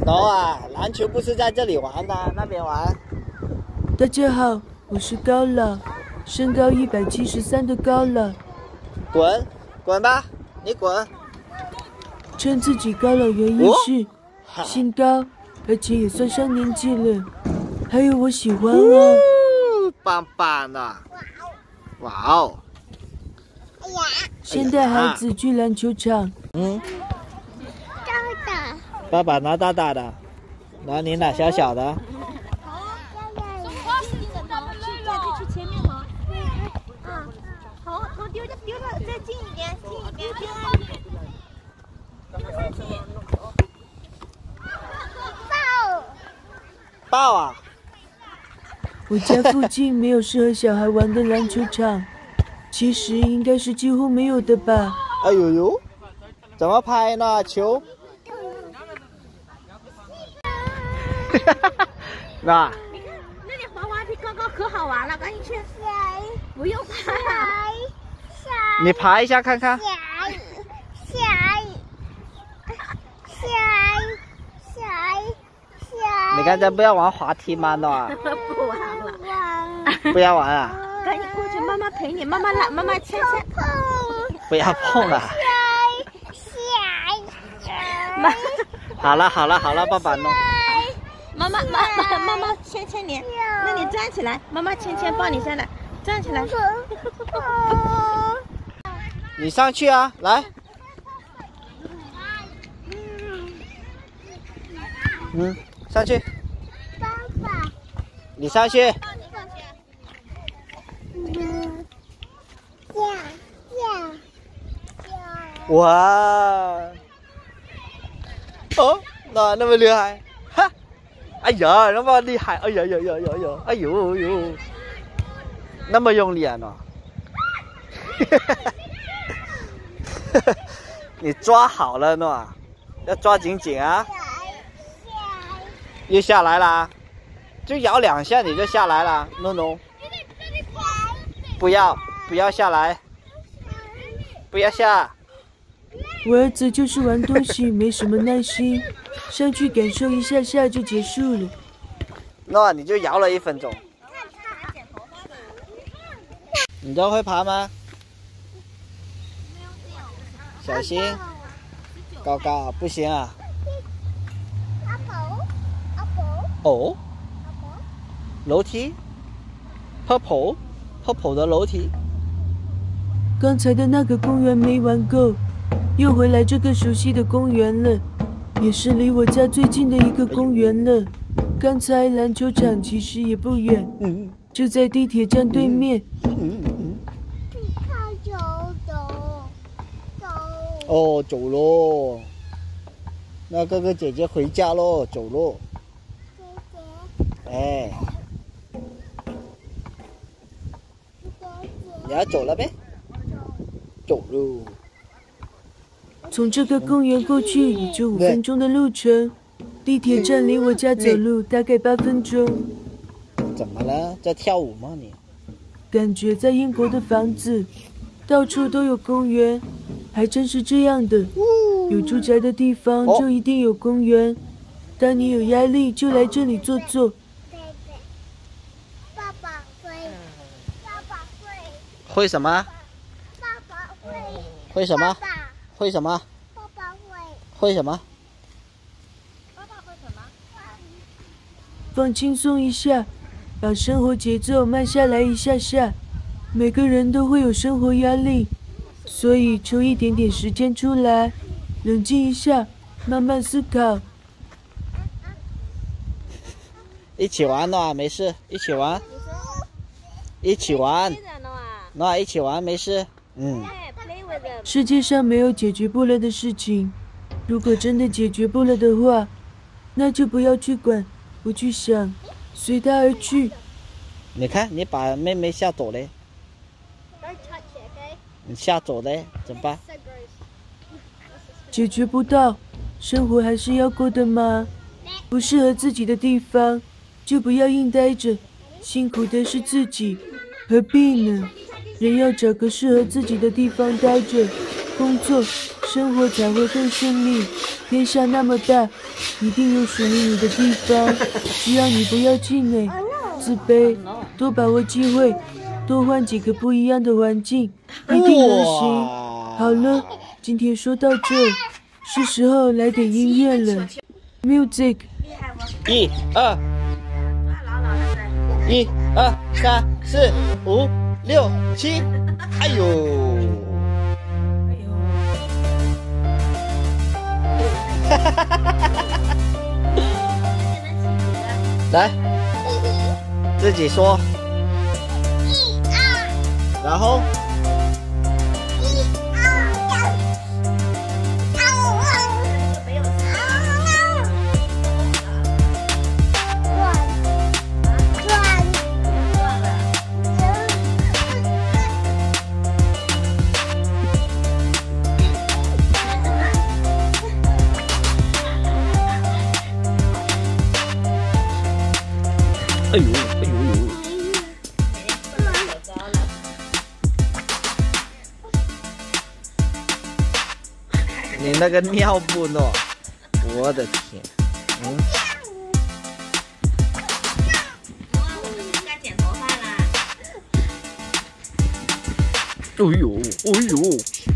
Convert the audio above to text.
喏啊，篮球不是在这里玩的，那边玩。 大家好，我是高朗，身高173的高朗。 滚，滚吧，你滚。 称自己高朗原因是姓高，而且也算上年纪了。还有我喜欢啊。 棒棒的，哇哦！ 先带孩子去篮球场。 大的。 爸爸拿大大的，然后你拿小小的。 去前面好。好，头丢了，再近一点， 抱啊！ 我家附近没有适合小孩玩的篮球场，其实应该是几乎没有的吧。 哎呦呦，怎么拍呢？球？那？ 你看那里滑滑梯刚刚可好玩了，赶紧去。不用拍。 你爬一下看看。你刚才不要玩滑梯吗？那不玩了。 不要玩啊！ 赶紧过去，妈妈陪你，妈妈来，妈妈牵。 不要碰了。好了，爸爸弄。 妈妈牵你，那你站起来，妈妈牵抱你下来，站起来。 你上去啊，来。上去。 爸爸。 你上去。哇！哦，那么厉害，哈！哎呀，那么厉害！哎呀，哎呦，那么用力啊，那！你抓好了呢，要抓紧紧啊！又下来啦，就摇2下你就下来了，诺。不要下来，不要下。 我儿子就是玩东西没什么耐心，上去感受一下下就结束了。 那你就摇了1分钟。你都会爬吗？小心，高，不行啊。哦，楼梯 ，purple 的楼梯。 刚才的那个公园没玩够，又回来这个熟悉的公园了，也是离我家最近的一个公园了。刚才篮球场其实也不远，就在地铁站对面。 哦，走喽。那哥哥姐姐回家喽，走喽。哎，你要走了呗？走喽。 从这个公园过去也就5分钟的路程，地铁站离我家走路大概8分钟。 怎么了？在跳舞吗你？ 感觉在英国的房子，到处都有公园，还真是这样的。有住宅的地方就一定有公园。当你有压力，就来这里坐坐。 爸爸会什么？ 爸爸会。 会什么？会什么？ 爸爸会。 会什么？ 爸爸会什么？ 放轻松一下，把生活节奏慢下来一下下。每个人都会有生活压力，所以抽一点点时间出来，冷静一下，慢慢思考。 一起玩呢，没事，一起玩。一起玩。那一起玩没事。 世界上没有解决不了的事情，如果真的解决不了的话，那就不要去管，不去想，随它而去。 你看，你把妹妹吓走嘞。你吓走嘞，怎么办？ 解决不到，生活还是要过的嘛。不适合自己的地方，就不要硬待着，辛苦的是自己，何必呢？人要找个适合自己的地方待着， 工作、生活才会更顺利。天下那么大，一定有属于你的地方，只要你不要气馁、自卑，多把握机会，多换几个不一样的环境，一定能行。好了，今天说到这，是时候来点音乐了。Music， 1、2、1、2、3、4、5、6、7，哎呦！哈哈哈哈哈！来，自己说。然后。哎呦哎呦呦！你那个尿布呢？我的天！ 该剪头发啦！ 哎呦哎呦！